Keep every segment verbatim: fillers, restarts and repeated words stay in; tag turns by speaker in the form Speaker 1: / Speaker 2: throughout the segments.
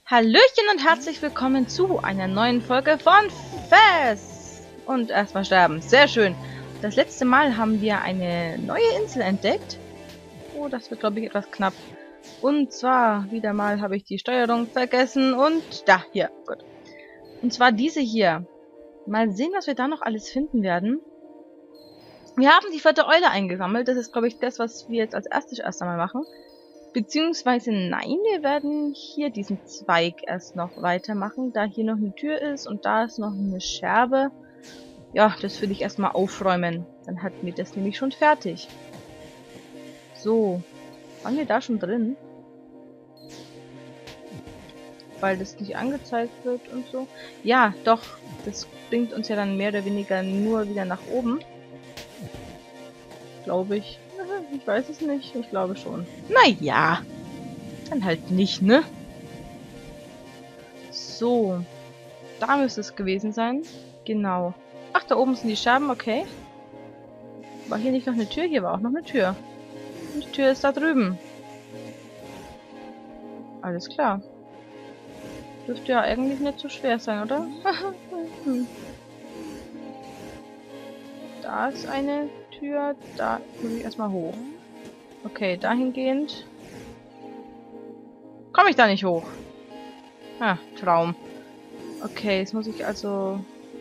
Speaker 1: Hallöchen und herzlich willkommen zu einer neuen Folge von Fez! Und erstmal sterben. Sehr schön. Das letzte Mal haben wir eine neue Insel entdeckt. Oh, das wird, glaube ich, etwas knapp. Und zwar, wieder mal habe ich die Steuerung vergessen. Und da, hier. Gut. Und zwar diese hier. Mal sehen, was wir da noch alles finden werden. Wir haben die vierte Eule eingesammelt. Das ist, glaube ich, das, was wir jetzt als erstes erst einmal machen. Beziehungsweise nein, wir werden hier diesen Zweig erst noch weitermachen, da hier noch eine Tür ist und da ist noch eine Scherbe. Ja, das will ich erstmal aufräumen. Dann hatten wir das nämlich schon fertig. So, waren wir da schon drin? Weil das nicht angezeigt wird und so. Ja, doch, das bringt uns ja dann mehr oder weniger nur wieder nach oben. Glaube ich. Ich weiß es nicht. Ich glaube schon. Naja. Dann halt nicht, ne? So. Da müsste es gewesen sein. Genau. Ach, da oben sind die Scherben. Okay. War hier nicht noch eine Tür? Hier war auch noch eine Tür. Und die Tür ist da drüben. Alles klar. Dürfte ja eigentlich nicht so schwer sein, oder? Da ist eine Tür. Da muss ich erstmal hoch. Okay, dahingehend komme ich da nicht hoch. Ah, Traum. Okay, jetzt muss ich also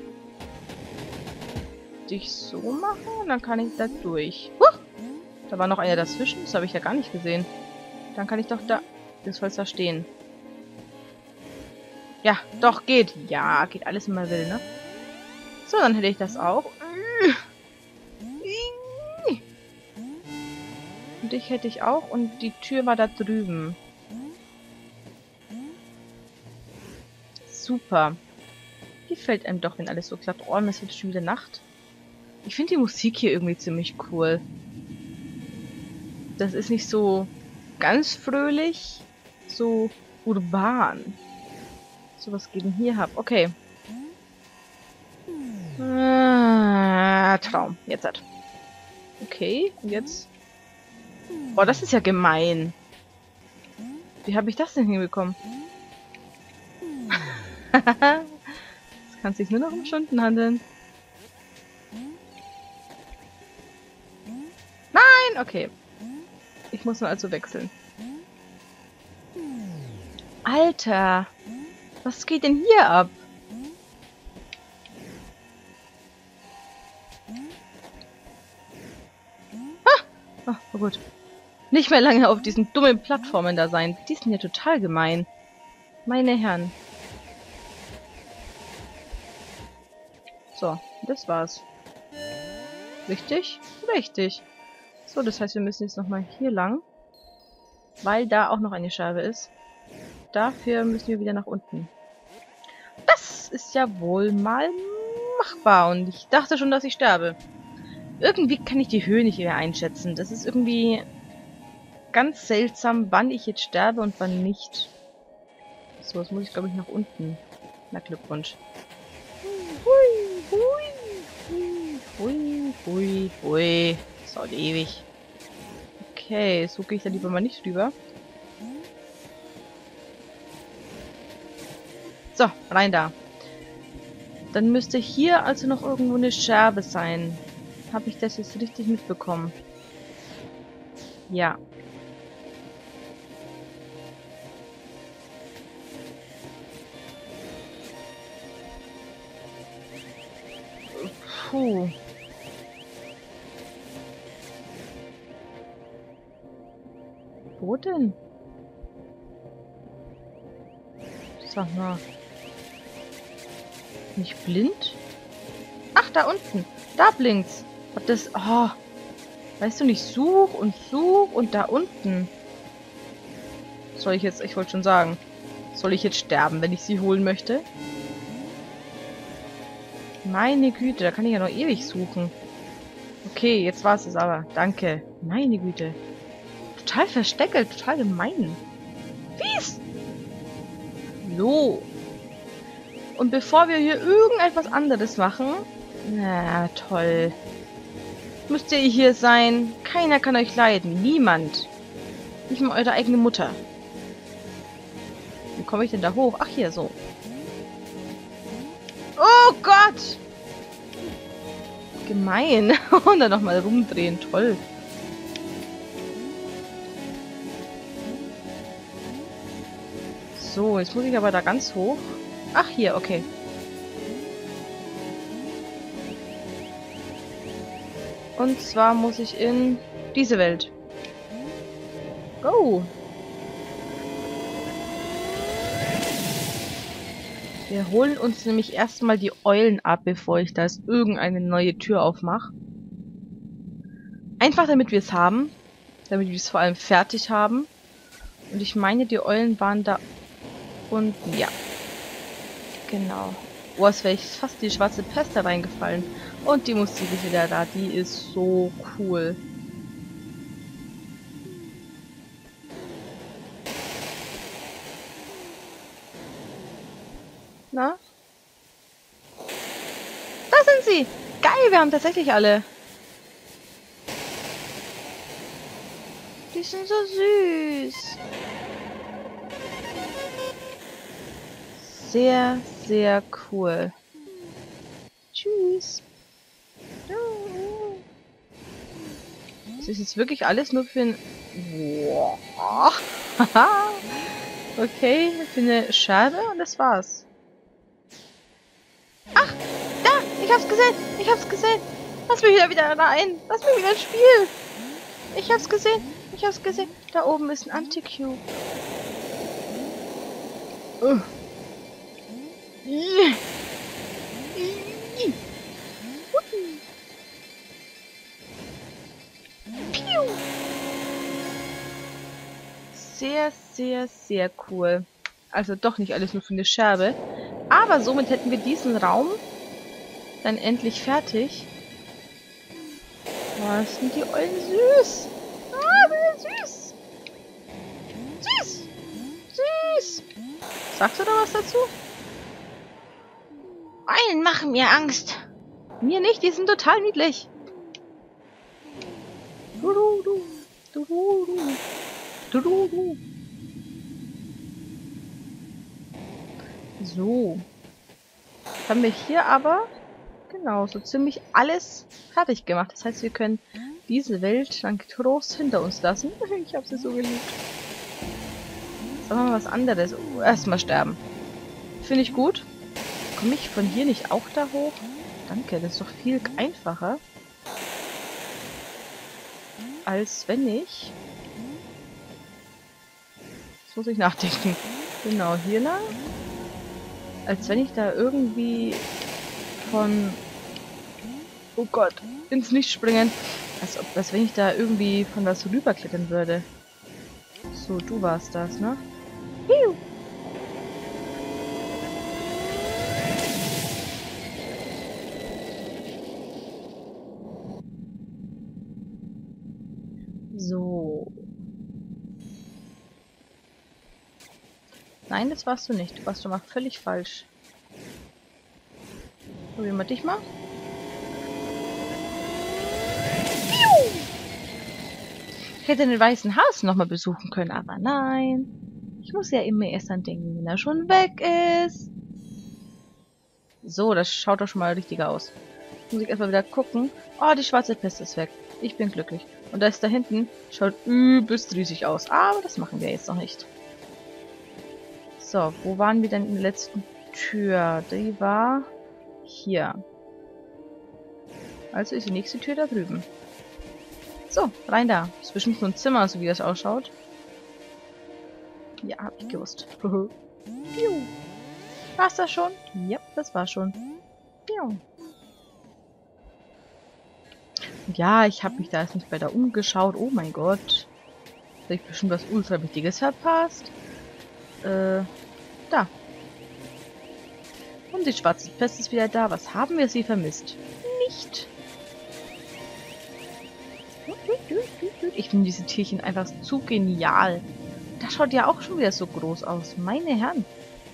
Speaker 1: dich so machen und dann kann ich da durch. Huh! Da war noch einer dazwischen, das habe ich ja gar nicht gesehen. Dann kann ich doch da... Das soll da stehen. Ja, doch, geht. Ja, geht alles, wie man will, ne? So, dann hätte ich das auch. Und dich hätte ich auch. Und die Tür war da drüben. Super. Gefällt einem doch, wenn alles so klappt. Oh, es wird schon wieder Nacht. Ich finde die Musik hier irgendwie ziemlich cool. Das ist nicht so ganz fröhlich, so urban. So, was geht denn hier ab? Okay. Ah, Traum. Jetzt hat. Okay, und jetzt... Boah, das ist ja gemein. Wie habe ich das denn hinbekommen? Es kann sich nur noch um Stunden handeln. Nein! Okay. Ich muss nur also wechseln. Alter! Was geht denn hier ab? Ah! Oh, oh gut. Nicht mehr lange auf diesen dummen Plattformen da sein. Die sind ja total gemein. Meine Herren. So, das war's. Richtig? Richtig. So, das heißt, wir müssen jetzt nochmal hier lang. Weil da auch noch eine Scherbe ist. Dafür müssen wir wieder nach unten. Das ist ja wohl mal machbar. Und ich dachte schon, dass ich sterbe. Irgendwie kann ich die Höhe nicht mehr einschätzen. Das ist irgendwie ganz seltsam, wann ich jetzt sterbe und wann nicht. So, jetzt muss ich, glaube ich, nach unten. Na, Glückwunsch. Hui, hui, hui, hui, hui. Das dauert ewig. Okay, so gehe ich da lieber mal nicht rüber. So, rein da. Dann müsste hier also noch irgendwo eine Scherbe sein. Habe ich das jetzt richtig mitbekommen? Ja. Puh. Wo denn? Sag mal. Nicht blind? Ach, da unten. Da blinkt's. Hab das... Oh. Weißt du nicht, such und such und da unten. Soll ich jetzt... Ich wollte schon sagen. Soll ich jetzt sterben, wenn ich sie holen möchte? Meine Güte, da kann ich ja noch ewig suchen. Okay, jetzt war es es aber. Danke. Meine Güte. Total versteckelt, total gemein. Fies! So. Und bevor wir hier irgendetwas anderes machen... Na, toll. Müsst ihr hier sein. Keiner kann euch leiden. Niemand. Nicht mal eure eigene Mutter. Wie komme ich denn da hoch? Ach, hier, so. Oh Gott! Gemein. Und dann nochmal rumdrehen. Toll. So, jetzt muss ich aber da ganz hoch. Ach, hier, okay. Und zwar muss ich in diese Welt. Go! Wir holen uns nämlich erstmal die Eulen ab, bevor ich da jetzt irgendeine neue Tür aufmache. Einfach damit wir es haben. Damit wir es vor allem fertig haben. Und ich meine, die Eulen waren da unten. Ja. Genau. Oh, es wäre fast die schwarze Pest da reingefallen. Und die Musik ist wieder da. Die ist so cool. Na? Da sind sie! Geil, wir haben tatsächlich alle. Die sind so süß. Sehr, sehr cool. Tschüss. Das ist jetzt wirklich alles nur für ein... Wow. Okay, für eine Scherbe und das war's. Ach, da! Ich hab's gesehen! Ich hab's gesehen! Lass mich wieder wieder rein! Lass mich wieder ins Spiel! Ich hab's gesehen! Ich hab's gesehen! Da oben ist ein Anti-Cube. Uh. Sehr, sehr, sehr cool. Also doch nicht alles nur für eine Scherbe. Aber somit hätten wir diesen Raum dann endlich fertig. Was sind die Eulen süß? Ah, wie süß! Süß! Süß! Sagst du da was dazu? Eulen machen mir Angst. Mir nicht, die sind total niedlich. Du, du, du. Du, du, du. Du, du, du. So. Jetzt haben wir hier aber genau so ziemlich alles fertig gemacht. Das heißt, wir können diese Welt dann getrost hinter uns lassen. Ich habe sie so geliebt. Jetzt machen wir was anderes. Oh, erstmal sterben. Finde ich gut. Komme ich von hier nicht auch da hoch? Danke, das ist doch viel einfacher. Als wenn ich... Jetzt muss ich nachdenken. Genau, hier lang. Als wenn ich da irgendwie von... Oh Gott, ins Nichts springen. Als, ob, als wenn ich da irgendwie von was rüberklettern würde. So, du warst das, ne? Hiu. So. Nein, das warst du nicht. Du warst schon mal völlig falsch. Probieren wir dich mal. Ich hätte den weißen Hasen nochmal besuchen können, aber nein. Ich muss ja immer erst an denken, wenn er schon weg ist. So, das schaut doch schon mal richtiger aus. Jetzt muss ich erstmal wieder gucken. Oh, die schwarze Pest ist weg. Ich bin glücklich. Und das da hinten schaut übelst riesig aus. Aber das machen wir jetzt noch nicht. So, wo waren wir denn in der letzten Tür? Die war hier. Also ist die nächste Tür da drüben. So, rein da. Das ist bestimmt so ein Zimmer, so wie das ausschaut. Ja, hab ich gewusst. War's das schon? Ja, das war schon. Ja, ich habe mich da jetzt nicht weiter umgeschaut. Oh mein Gott. Habe ich bestimmt was ultra Wichtiges verpasst. Äh, da. Und die schwarze Pest ist wieder da. Was haben wir sie vermisst? Nicht. Ich finde diese Tierchen einfach zu genial. Das schaut ja auch schon wieder so groß aus. Meine Herren.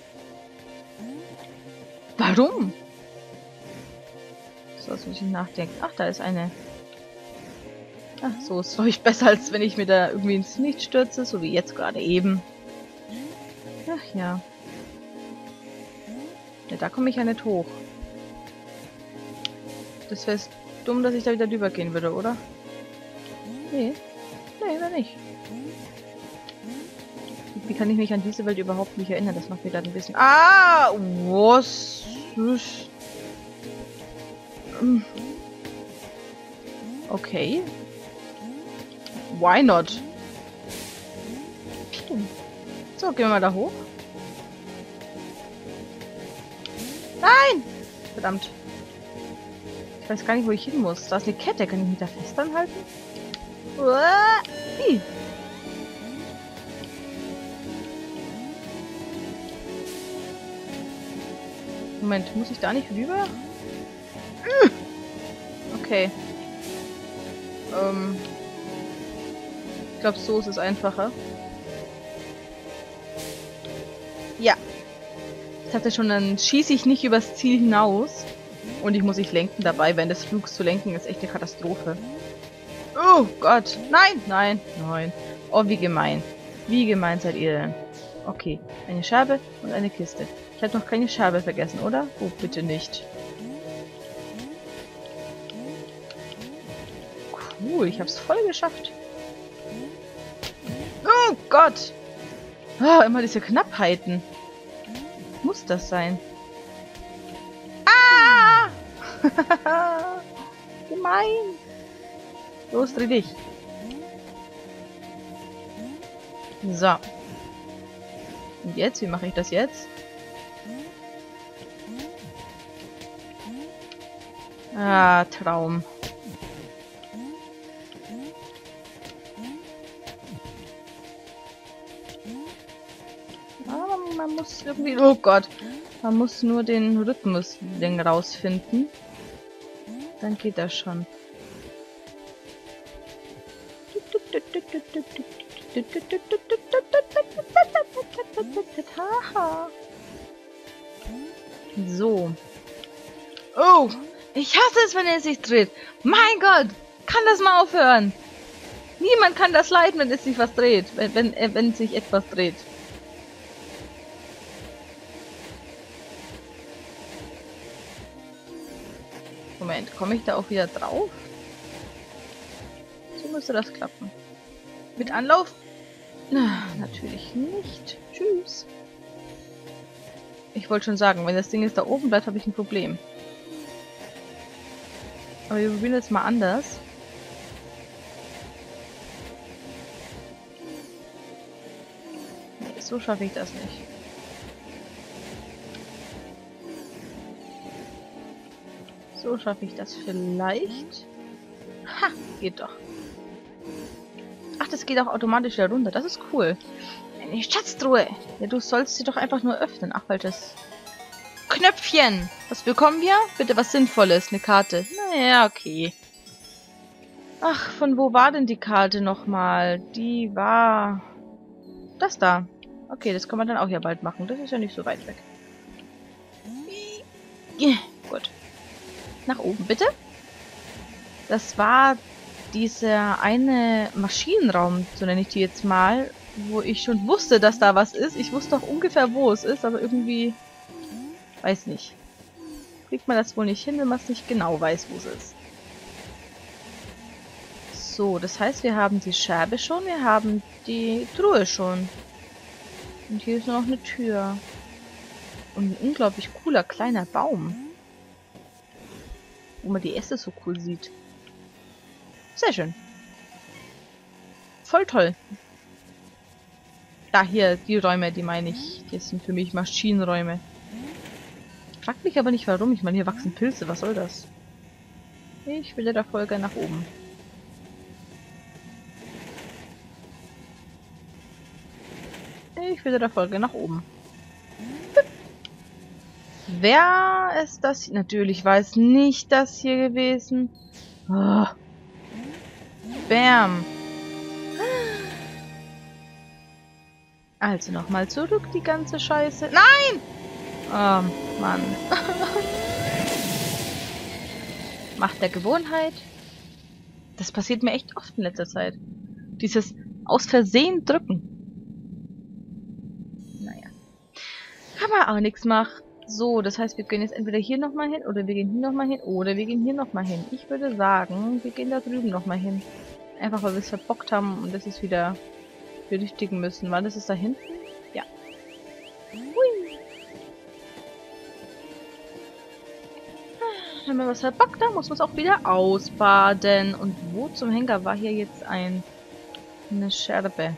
Speaker 1: Warum? So, jetzt muss ich nachdenken. Ach, da ist eine. Ach, so ist glaube ich besser, als wenn ich mir da irgendwie ins Nichts stürze, so wie jetzt gerade eben. Ach ja. Ja, da komme ich ja nicht hoch. Das wäre dumm, dass ich da wieder drüber gehen würde, oder? Nee. Nee, oder nicht. Wie kann ich mich an diese Welt überhaupt nicht erinnern? Das macht mir gerade ein bisschen... Ah! Was? Okay. Why not? So, gehen wir mal da hoch. Nein! Verdammt. Ich weiß gar nicht, wo ich hin muss. Da ist eine Kette. Kann ich mich da fest anhalten? Uah! Hi. Moment, muss ich da nicht rüber? Okay. Ähm. Ich glaube, so ist es einfacher. Ja. Ich hatte schon, dann schieße ich nicht übers Ziel hinaus. Und ich muss nicht lenken dabei. Während des Flugs zu lenken ist echt eine Katastrophe. Oh Gott. Nein, nein, nein. Oh, wie gemein. Wie gemein seid ihr denn? Okay, eine Scherbe und eine Kiste. Ich habe noch keine Scherbe vergessen, oder? Oh, bitte nicht. Cool, ich habe es voll geschafft. Oh Gott! Oh, immer diese Knappheiten. Muss das sein? Ah! Gemein! Los, dreh dich. So. Und jetzt? Wie mache ich das jetzt? Ah, Traum. Ah, man muss irgendwie... Oh Gott. Man muss nur den Rhythmus-Ding rausfinden. Dann geht das schon. So. Oh, ich hasse es, wenn er sich dreht. Mein Gott, kann das mal aufhören? Niemand kann das leiden, wenn es sich was dreht, wenn, wenn, äh, wenn sich etwas dreht. Moment, komme ich da auch wieder drauf? So müsste das klappen. Mit Anlauf? Na, natürlich nicht. Tschüss. Ich wollte schon sagen, wenn das Ding jetzt da oben bleibt, habe ich ein Problem. Aber wir probieren jetzt mal anders. Nee, so schaffe ich das nicht. So schaffe ich das vielleicht. Ha, geht doch. Ach, das geht auch automatisch wieder runter. Das ist cool. Eine Schatztruhe. Ja, du sollst sie doch einfach nur öffnen. Ach, weil das... Knöpfchen. Was bekommen wir? Bitte was Sinnvolles. Eine Karte. Naja, okay. Ach, von wo war denn die Karte nochmal? Die war... Das da. Okay, das kann man dann auch ja bald machen. Das ist ja nicht so weit weg. Yeah, gut. Nach oben, bitte. Das war dieser eine Maschinenraum, so nenne ich die jetzt mal, wo ich schon wusste, dass da was ist. Ich wusste auch ungefähr, wo es ist, aber irgendwie... Weiß nicht. Kriegt man das wohl nicht hin, wenn man es nicht genau weiß, wo es ist. So, das heißt, wir haben die Scherbe schon, wir haben die Truhe schon. Und hier ist noch eine Tür. Und ein unglaublich cooler kleiner Baum. Wo man die Äste so cool sieht. Sehr schön. Voll toll. Da, hier, die Räume, die meine ich. Die sind für mich Maschinenräume. Fragt mich aber nicht warum. Ich meine, hier wachsen Pilze. Was soll das? Ich will der Folge nach oben. Ich will der Folge nach oben. Wer ist das? Natürlich war es nicht das hier gewesen. Oh. Bam. Also nochmal zurück, die ganze Scheiße. Nein! Oh, Mann. Macht der Gewohnheit. Das passiert mir echt oft in letzter Zeit. Dieses aus Versehen drücken. Naja. man auch nichts macht. So, das heißt, wir gehen jetzt entweder hier nochmal hin, oder wir gehen hier nochmal hin, oder wir gehen hier nochmal hin. Ich würde sagen, wir gehen da drüben nochmal hin. Einfach, weil wir es verbockt haben und das ist wieder berichtigen müssen. Weil das ist da hinten? Ja. Hui. Wenn man was verbockt, dann muss man es auch wieder ausbaden. Und wo zum Henker war hier jetzt ein... eine Scherbe?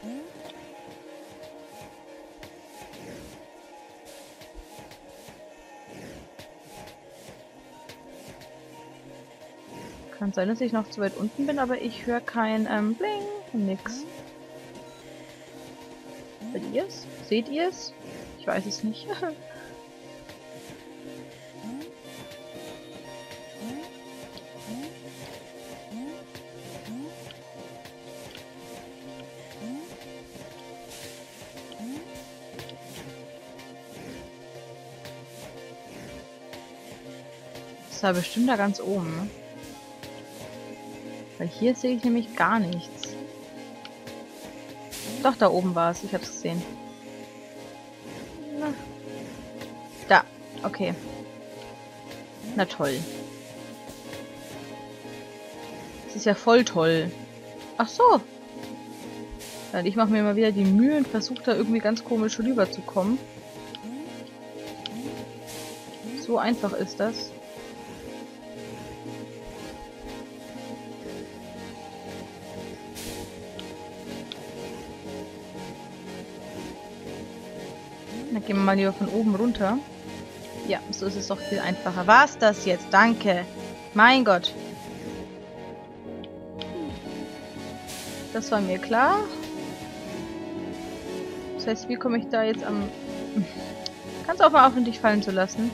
Speaker 1: Kann sein, dass ich noch zu weit unten bin, aber ich höre kein ähm, Bling und nix. Seht ihr es? Seht ihr es? Ich weiß es nicht. Das war bestimmt da ganz oben, ne? Weil hier sehe ich nämlich gar nichts. Doch, da oben war es. Ich habe es gesehen. Na. Da. Okay. Na toll. Das ist ja voll toll. Ach so. Ja, ich mache mir immer wieder die Mühe und versuche da irgendwie ganz komisch rüberzukommen. So einfach ist das. Dann gehen wir mal lieber von oben runter. Ja, so ist es doch viel einfacher. Was das jetzt? Danke. Mein Gott. Das war mir klar. Das heißt, wie komme ich da jetzt am... Kannst du auch mal aufhören, dich fallen zu lassen.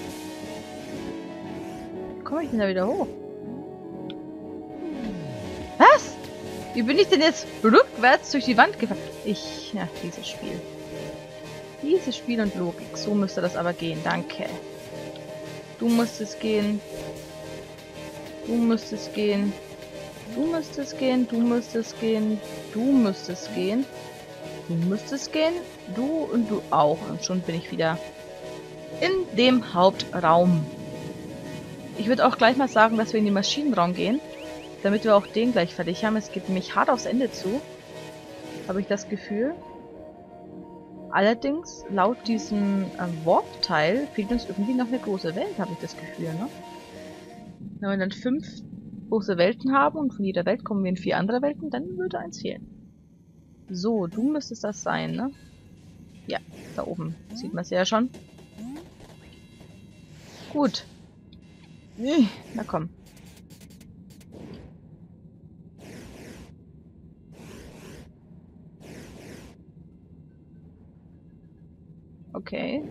Speaker 1: Wie komme ich denn da wieder hoch? Was? Wie bin ich denn jetzt rückwärts durch die Wand gefallen? Ich... Ja, dieses Spiel. Dieses Spiel und Logik. So müsste das aber gehen. Danke. Du musstest gehen. Du müsstest gehen. Du müsstest gehen. Du müsstest gehen. Du müsstest gehen. Du müsstest gehen. Du und du auch. Und schon bin ich wieder in dem Hauptraum. Ich würde auch gleich mal sagen, dass wir in den Maschinenraum gehen. Damit wir auch den gleich fertig haben. Es geht nämlich hart aufs Ende zu. Habe ich das Gefühl. Allerdings, laut diesem äh, Warp-Teil fehlt uns irgendwie noch eine große Welt, habe ich das Gefühl, ne? Wenn wir dann fünf große Welten haben und von jeder Welt kommen wir in vier andere Welten, dann würde eins fehlen. So, du müsstest das sein, ne? Ja, da oben. Sieht man es ja schon. Gut. Na komm. Okay.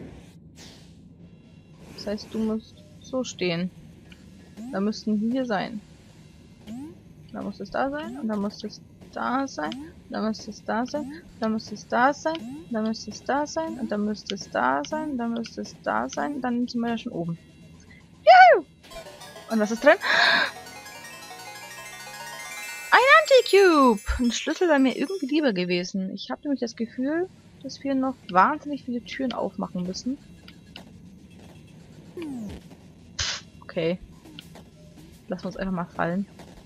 Speaker 1: Das heißt, du musst so stehen. Da müssten wir hier sein. Da muss es da sein und dann muss es da sein. Da müsste es da sein. Da müsste es da sein. Da müsste es da sein. Und dann müsste es da sein. Dann müsste es da sein. Dann sind wir ja schon oben. Juhu! Und was ist drin? Ein Anti-Cube! Ein Schlüssel wäre mir irgendwie lieber gewesen. Ich habe nämlich das Gefühl, dass wir noch wahnsinnig viele Türen aufmachen müssen. Pff, okay. Lassen wir uns einfach mal fallen.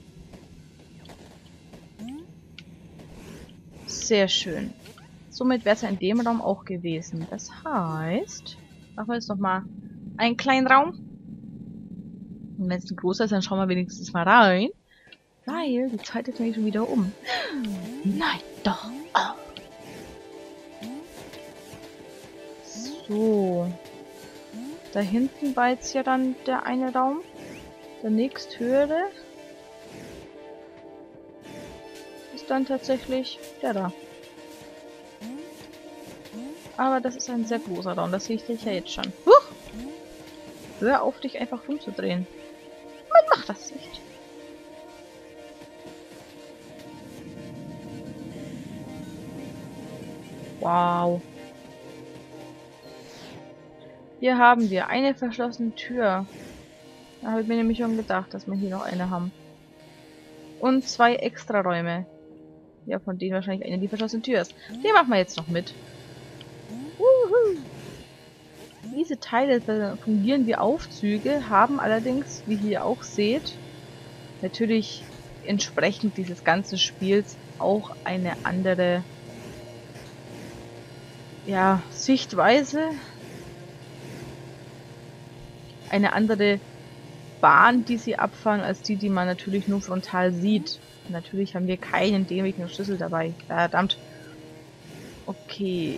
Speaker 1: Sehr schön. Somit wäre es ja in dem Raum auch gewesen. Das heißt, machen wir jetzt nochmal einen kleinen Raum. Und wenn es ein großer ist, dann schauen wir wenigstens mal rein. Weil die Zeit ist nämlich schon wieder um. Nein, doch. Oh. So. Da hinten war jetzt ja dann der eine Raum. Der nächsthöhere ist dann tatsächlich der da. Aber das ist ein sehr großer Raum. Das sehe ich dich ja jetzt schon. Huch! Hör auf, dich einfach rumzudrehen. Man macht das nicht. Wow. Hier haben wir eine verschlossene Tür. Da habe ich mir nämlich schon gedacht, dass wir hier noch eine haben. Und zwei extra Räume. Ja, von denen wahrscheinlich eine die verschlossene Tür ist. Die machen wir jetzt noch mit. Uhu. Diese Teile fungieren wie Aufzüge, haben allerdings, wie ihr auch seht, natürlich entsprechend dieses ganzen Spiels auch eine andere, ja, Sichtweise, eine andere Bahn, die sie abfahren, als die, die man natürlich nur frontal sieht. Natürlich haben wir keinen dämlichen Schlüssel dabei. Verdammt. Okay.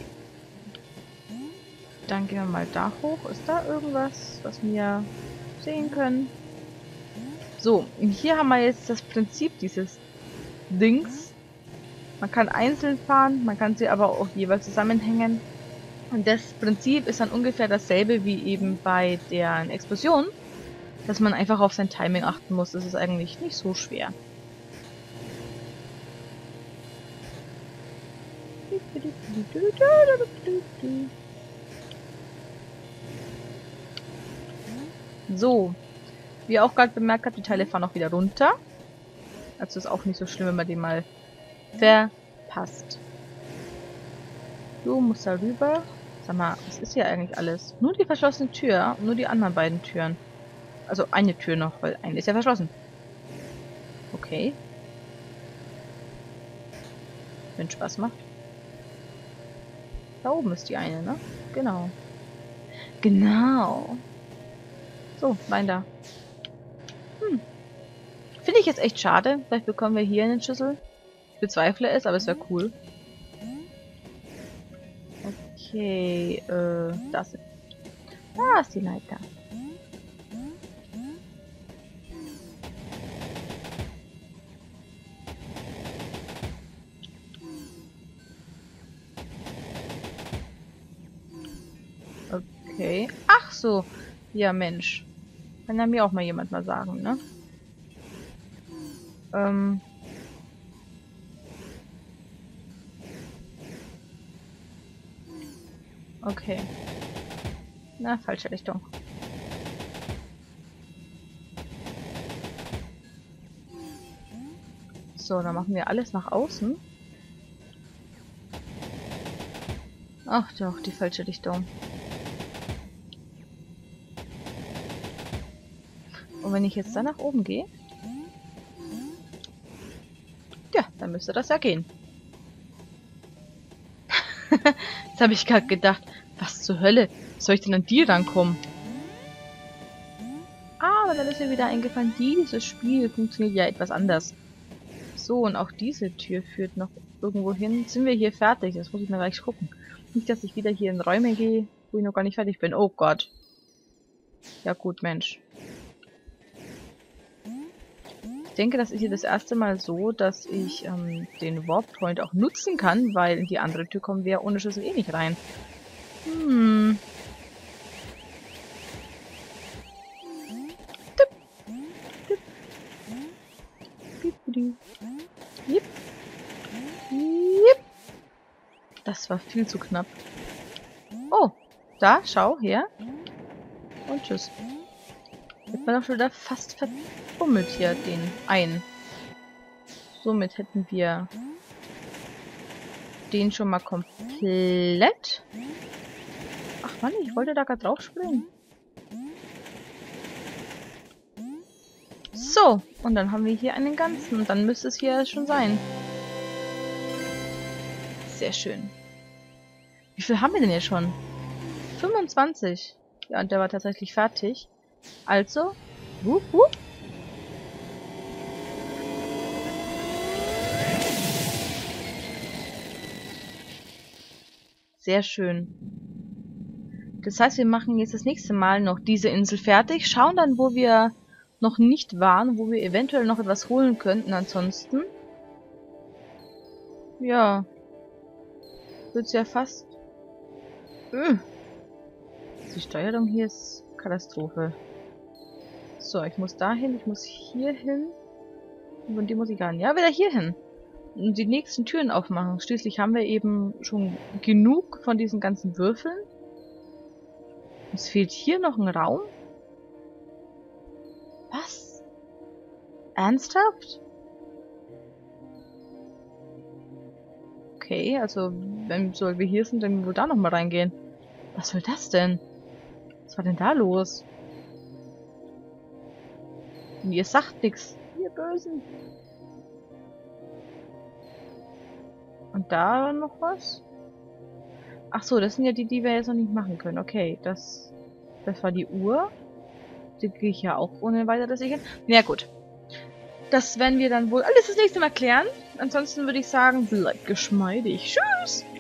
Speaker 1: Dann gehen wir mal da hoch. Ist da irgendwas, was wir sehen können? So, hier haben wir jetzt das Prinzip dieses Dings. Man kann einzeln fahren, man kann sie aber auch jeweils zusammenhängen. Und das Prinzip ist dann ungefähr dasselbe wie eben bei der Explosion, dass man einfach auf sein Timing achten muss. Das ist eigentlich nicht so schwer. So, wie ihr auch gerade bemerkt habt, die Teile fahren auch wieder runter. Also ist auch nicht so schlimm, wenn man die mal verpasst. Du musst da rüber. Sag mal, was ist hier eigentlich alles? Nur die verschlossene Tür, nur die anderen beiden Türen. Also eine Tür noch, weil eine ist ja verschlossen. Okay. Wenn Spaß macht. Da oben ist die eine, ne? Genau. Genau. So, rein da. Hm. Finde ich jetzt echt schade. Vielleicht bekommen wir hier einen Schlüssel. Ich bezweifle es, aber es wäre cool. Okay, äh, das ist... Da ist die Leiter. Okay. Ach so. Ja, Mensch. Kann ja mir auch mal jemand mal sagen, ne? Ähm... Okay. Na, falsche Richtung. So, dann machen wir alles nach außen. Ach doch, die falsche Richtung. Und wenn ich jetzt da nach oben gehe? Ja, dann müsste das ja gehen. Jetzt habe ich gerade gedacht, was zur Hölle? Soll ich denn an die rankommen? Aber dann ist mir wieder eingefallen, dieses Spiel funktioniert ja etwas anders. So, und auch diese Tür führt noch irgendwo hin. Sind wir hier fertig? Das muss ich mir gleich gucken. Nicht, dass ich wieder hier in Räume gehe, wo ich noch gar nicht fertig bin. Oh Gott. Ja gut, Mensch. Ich denke, das ist hier das erste Mal so, dass ich ähm, den Warp Point auch nutzen kann, weil in die andere Tür kommen wir ohne Schlüssel eh nicht rein. Hm. Tipp. Tipp. Piep. Jip. Jip. Das war viel zu knapp. Oh, da, schau, her. Und tschüss. Jetzt war doch schon wieder fast verbummelt hier den einen. Somit hätten wir den schon mal komplett. Ach Mann, ich wollte da gerade drauf springen. So, und dann haben wir hier einen ganzen. Und dann müsste es hier schon sein. Sehr schön. Wie viel haben wir denn jetzt schon? fünfundzwanzig. Ja, und der war tatsächlich fertig. Also, wup, wup. Sehr schön. Das heißt, wir machen jetzt das nächste Mal noch diese Insel fertig, schauen dann, wo wir noch nicht waren, wo wir eventuell noch etwas holen könnten. Ansonsten, ja, wird's ja fast... Öh. Die Steuerung hier ist Katastrophe. So, ich muss dahin, ich muss hier hin. Und die muss ich gar nicht. Ja, wieder hier hin. Und die nächsten Türen aufmachen. Schließlich haben wir eben schon genug von diesen ganzen Würfeln. Es fehlt hier noch ein Raum. Was? Ernsthaft? Okay, also wenn so wir hier sind, dann wohl da noch mal reingehen. Was soll das denn? Was war denn da los? Und ihr sagt nichts. Ihr Bösen. Und da noch was? Ach so, das sind ja die, die wir jetzt noch nicht machen können. Okay, das, das war die Uhr. Die gehe ich ja auch ohne weiteres sichern. Na ja, gut. Das werden wir dann wohl alles das nächste Mal klären. Ansonsten würde ich sagen, bleibt geschmeidig. Tschüss!